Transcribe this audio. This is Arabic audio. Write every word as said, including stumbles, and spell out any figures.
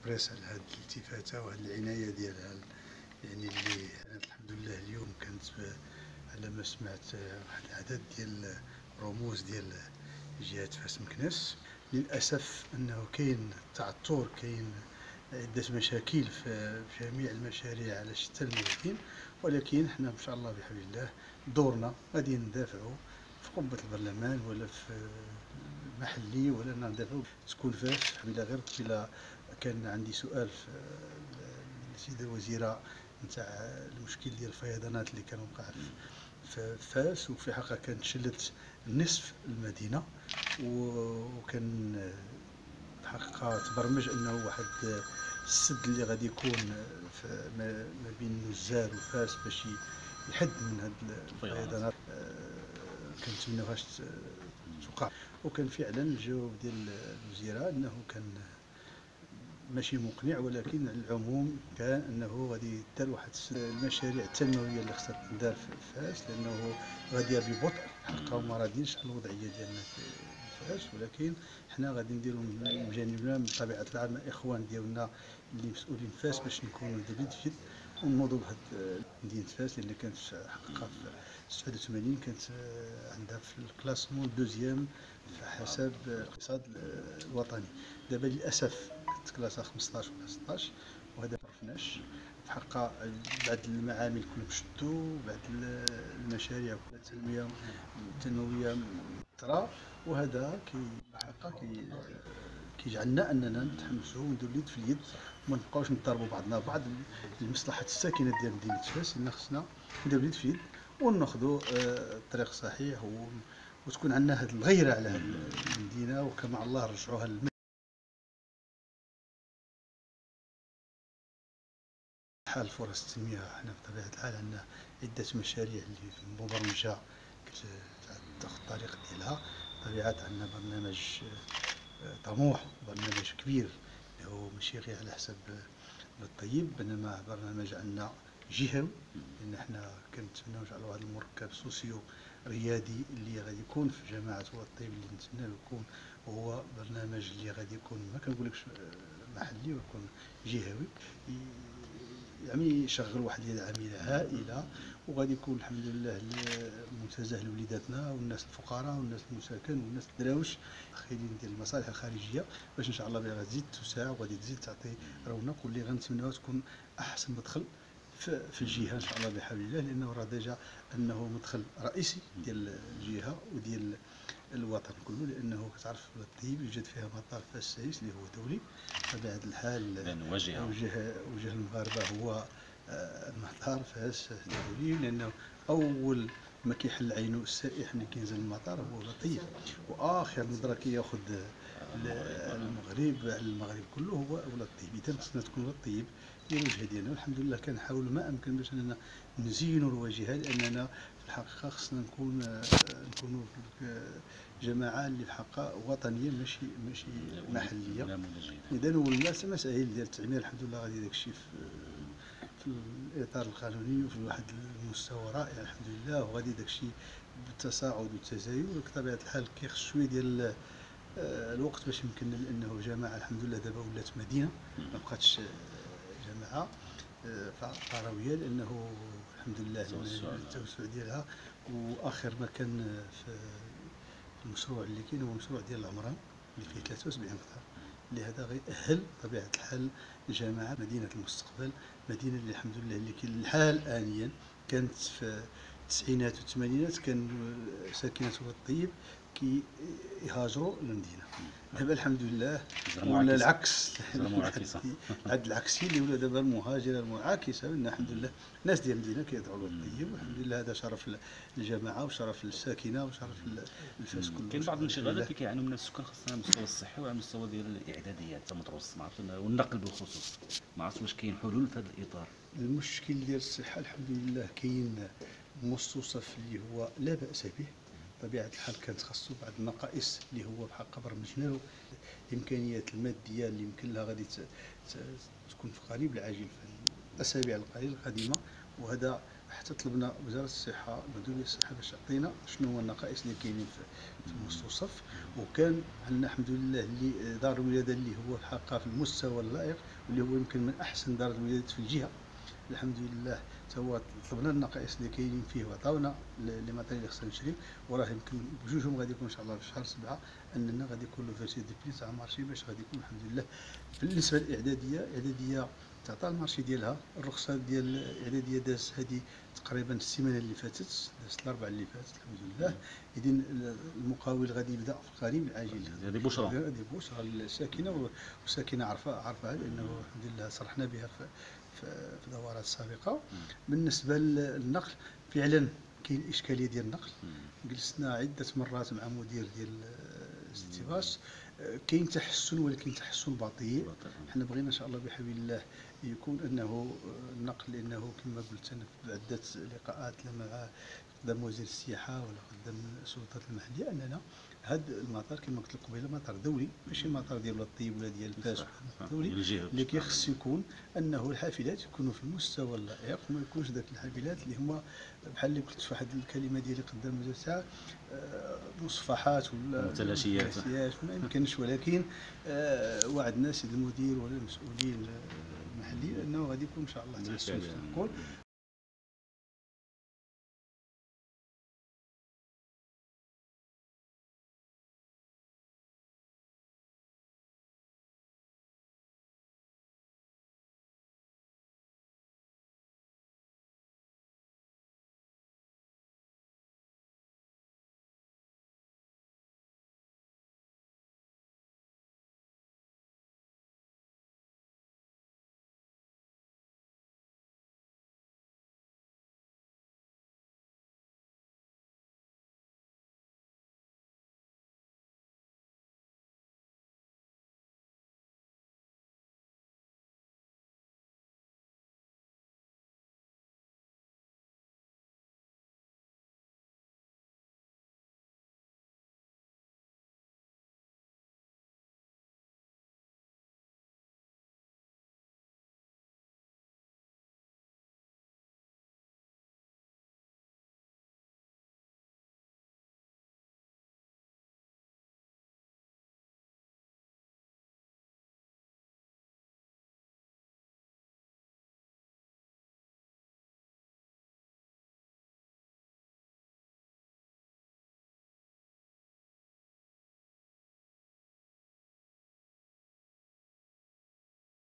بريس على هذه الالتفاته وهذه العنايه ديالها، يعني اللي الحمد لله اليوم كانت على ما سمعت واحد العدد ديال الرموز ديال جهه فاس مكناس. للاسف انه كاين تعثر، كاين عده مشاكل في جميع المشاريع على شتى الميادين، ولكن حنا ان شاء الله بحول الله دورنا غادي ندافعوا في قبه البرلمان ولا في المحلي، ولا ندافعوا تكون فاس بلا غير بلا. كان عندي سؤال في السيده الوزيره نتاع المشكل ديال الفيضانات اللي كان وقع في فاس، وفي حقها كانت شلت نصف المدينه، وكان الحقيقه تبرمج انه واحد السد اللي غادي يكون ما بين نزار وفاس باش يحد من هاد الفيضانات. كنتمناوهاش توقع، وكان فعلا الجواب ديال الوزيره انه كان ماشي مقنع، ولكن على العموم كان انه غادي يدار واحد المشاريع التنمويه اللي خصها تندار في فاس، لانه غاديه ببطء. حقا وما راضيينش على الوضعيه ديالنا في فاس، ولكن حنا غادي نديروا من جانبنا بطبيعه الحال مع الاخوان ديالنا اللي مسؤولين في فاس باش نكونوا نديروا يد في يد ونوضوا بهذه مدينه فاس، اللي كانت حقا في سبعة وثمانين كانت عندها في الكلاسمون دوزيام حسب الاقتصاد الوطني. دابا للاسف كلاسه خمسطاش ولا ستطاش، وهذا ما عرفناش في حقها. بعض المعامل كلهم شدوا، بعض المشاريع التنمويه التنمويه طرا، وهذا كي حقا كي كيجعلنا اننا نتحمسوا ونديروا اليد في اليد وما نبقاوش نضربوا بعضنا بعض لمصلحه الساكنه ديال مدينه فاس. ان خصنا نديروا اليد في اليد وناخذوا الطريق الصحيح، وتكون عندنا هذه الغيره على هذه المدينه، وكما الله رجعوها للمدينه. حال فرص التنمية، حنا بطبيعة الحال عندنا عدة مشاريع اللي مبرمجة تاخذ الطريق ديالها. بطبيعة عندنا برنامج طموح، برنامج كبير اللي هو ماشي غير على حسب الطيب، بينما برنامج عندنا جهوي، لأن حنا كنتمناو نجعلوا هذا المركب سوسيو ريادي اللي غادي يكون في جماعة الطيب، اللي نتمناو يكون هو برنامج اللي غادي يكون ما كنقولكش محلي، ويكون جهوي، يعني يشغل واحد العميله هائله، وغادي يكون الحمد لله منتزه لوليداتنا والناس الفقراء والناس المساكن والناس الدراوش خايلين ديال المصالح الخارجيه، باش ان شاء الله بها غتزيد توسع وغادي تزيد تعطي رونق، واللي غنتمناوها تكون احسن مدخل في, في الجهه ان شاء الله بحول الله، لانه راه ديجا انه مدخل رئيسي ديال الجهه وديال الوطن كله، لانه كتعرف الطيب يوجد فيها مطار فاس السادس اللي هو دولي. بطبيعه الحال وجه وجه وجه المغاربه هو المطار فاس الدولي، لانه اول ما كيحل عينه السائح ملي كينزل المطار هو الطيب، واخر نظره كياخذ المغرب على المغرب كله هو ولا الطيب. اذا خصنا تكون الطيب هي الوجهه ديالنا، والحمد لله كنحاولوا ما امكن باش اننا نزينوا الواجهه، لاننا في الحقيقه خصنا نكون نكونوا جماعه اللي في الحقيقه وطنيه ماشي ماشي محليه. اذا والناس مسائل ديال التعمير الحمد لله غادي داكشي في في الاطار القانوني وفي واحد المستوى رائع الحمد لله، وغادي داكشي بالتصاعد والتزايد، وبطبيعه الحال كيخص شويه ديال الوقت باش يمكن، لانه جماعه الحمد لله دابا ولات مدينه ما بقاتش جماعه قرويه، لانه الحمد لله التوسع ديالها. واخر ما كان في المشروع اللي كاين هو المشروع ديال العمران اللي فيه ثلاثة وسبعين قطار، اللي هذا غيأهل بطبيعه الحال الجماعه مدينه المستقبل، مدينه اللي الحمد لله اللي كاين الحال انيا كانت في التسعينات والثمانينات كان ساكنتها الطيب كي يهاجروا للمدينه. دابا الحمد لله ولا العكس، عاد العكسي اللي ولا دابا المهاجره المعاكسه، الحمد لله الناس ديال المدينه كيدعوا للطيب، والحمد لله هذا شرف للجماعه وشرف للساكنه وشرف للفاس كله. كاين بعض الانشغالات اللي كيعانوا منها السكان، خاصه على المستوى الصحي وعلى المستوى ديال الاعداديات المتوسط، ما عرفت والنقل بالخصوص، ما عرفتش واش كاين حلول في هذا الاطار. المشكل ديال الصحه الحمد لله كاين مستوصف اللي هو لا باس به، بطبيعه الحال كانت خاصو بعض النقائص اللي هو بحق برمجناه، الامكانيات الماديه اللي يمكن لها غادي تكون في قريب العاجل في الاسابيع القليله القادمه، وهذا حتى طلبنا وزاره الصحه مديريه الصحه باش تعطينا شنو هو النقائص اللي كاينين في في المستوصف. وكان عندنا الحمد لله اللي دار الولاده اللي هو الحقيقه في المستوى اللائق، واللي هو يمكن من احسن دار الولادات في الجهه الحمد لله. هو طلبنا النقائص اللي كاينين فيه وعطاونا لي ماتيريال اللي خصنا نشريو، وراه يمكن بجوجهم غادي يكون ان شاء الله في شهر سبعه اننا غادي يكون لو فيرسي دي بليس تاع مارشي باش غادي يكون الحمد لله. بالنسبه للاعداديه، الاعداديه تعطى المارشي ديالها، الرخصه ديال الاعداديه داز هذه تقريبا السيمانه اللي فاتت، دازت الاربعه اللي فاتت الحمد لله. اذن المقاول غادي يبدا في القريب العاجل. هذه بشرى، هذه بشرى الساكنه، والساكنه عارفه عارفه لانه الحمد لله صرحنا بها في في دورات سابقه. بالنسبه للنقل فعلا كاين اشكاليه ديال النقل، جلسنا عده مرات مع مدير ديال الاستباس، كاين تحسن ولكن تحسن بطيء. حنا بغينا ان شاء الله بحول الله يكون انه النقل، لانه كما قلت انا في عده لقاءات مع قدام وزير السياحه ولا قدام السلطات المحليه اننا هذا المطار كما قلت لك قبيله مطار دولي، ماشي المطار ديال الطيب ولا ديال فاس، دولي اللي كيخص يكون انه الحافلات يكونوا في المستوى اللائق، وما يكونش ذاك الحافلات اللي هما بحال اللي قلت في واحد الكلمه ديالي قدام وزير السياحه مصفحات ولا متلاشيات، ما يمكنش. ولكن آه وعدنا سيد المدير ولا المسؤولين المحليين انه غادي يكون ان شاء الله تحسن في النقل.